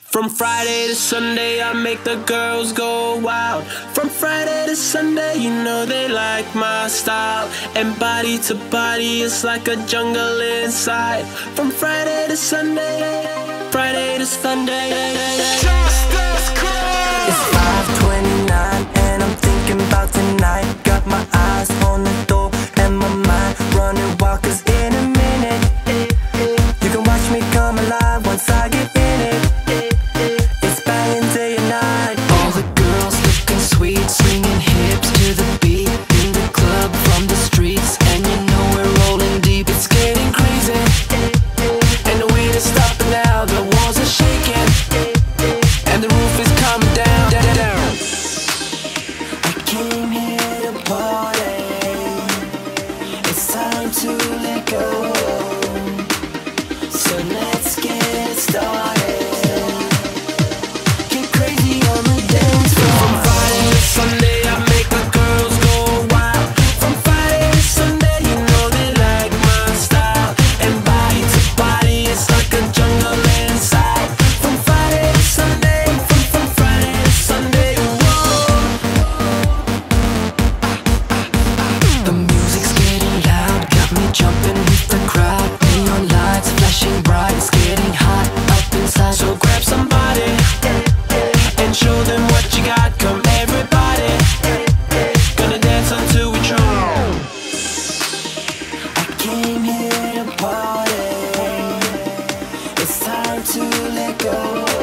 From Friday to Sunday, I make the girls go wild. From Friday to Sunday, you know they like my style. And body to body, it's like a jungle inside. From Friday to Sunday, Friday to Sunday. It's 5:29 and I'm thinking about tonight. Got my eyes on the door and my mind running wild, 'cause in a minute you can watch me come alive once I get in it. It's banging day and night. All the girls looking sweet, swinging hips to the beat in the club from the streets, and you know we're rolling deep. It's getting crazy, and the way to stop it now, the walls are shaking and the roof is coming down. I came here to party. It's time to let go. So let's get started. Get crazy on the dance floor. From Friday to Sunday, I make the girls go wild. From Friday to Sunday, you know they like my style. And body to body, it's like a jungle inside. From Friday to Sunday, from Friday to Sunday, whoa. The music's getting loud, got me jumping with the crowd. Neon lights flashing bright, it's getting hot up inside. So grab somebody and show them what you got. Come everybody, gonna dance until we drown. I came here to party. It's time to let go.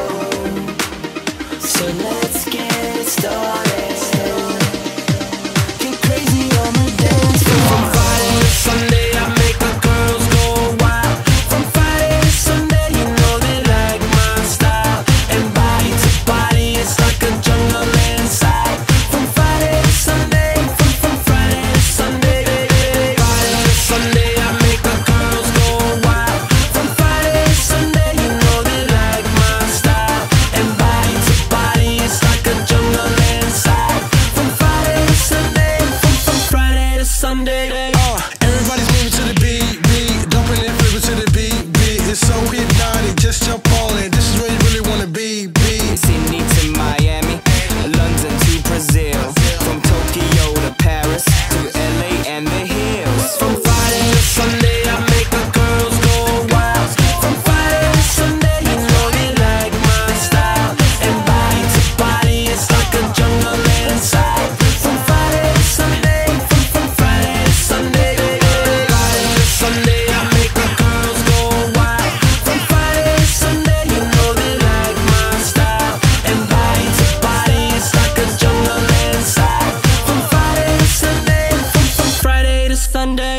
So let's get started. Get crazy on the dance From floor. Friday to Sunday, I make the girls go wild. From Friday to Sunday, you know they like my style. And body to body, it's like a jungle inside. From Friday to Sunday, from Friday to Sunday, Friday to Sunday, I make the girls go wild. From Friday to Sunday, you know they like my style. And body to body, it's like a jungle inside. From Friday to Sunday, from Friday to Sunday. Everybody's moving to the beat, dumping it flipping to the beat. It's so hypnotic, just jump on it. This is where you really wanna be. Sydney to Miami, London to Brazil, from Tokyo to Paris to LA and the hills. From Friday to Sunday, I make the girls go wild. From Friday to Sunday, you know they like my style. And body to body, it's like a jungle inside. From Friday to Sunday, from Friday to Sunday, Friday to Sunday, I make the girls go wild. From Friday to Sunday, you know they like my style. And body to body, it's like a jungle inside. From Friday to Sunday, from Friday to Sunday.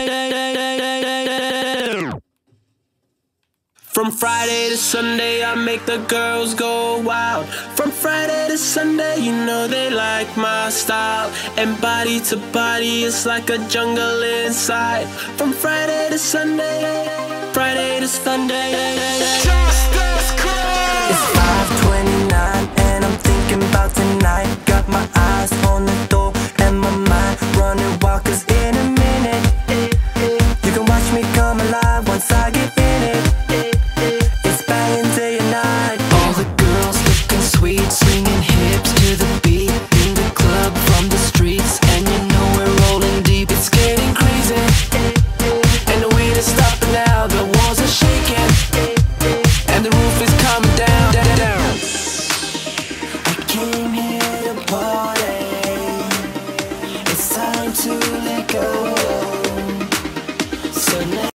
From Friday to Sunday, I make the girls go wild. From Friday to Sunday, you know they like my style. And body to body, it's like a jungle inside. From Friday to Sunday, Friday to Sunday. It's 5:29 and I'm thinking about tonight. Got my eyes on the door and my mind running wild, 'cause in a minute you can watch me come alive once I get in it. It's banging day and night. All the girls looking sweet, swinging hips to the beat in the club from the streets, and you know we're rolling deep. It's getting crazy, and the way to stop it now, the walls are shaking and the roof is coming down. I came here to party. It's time to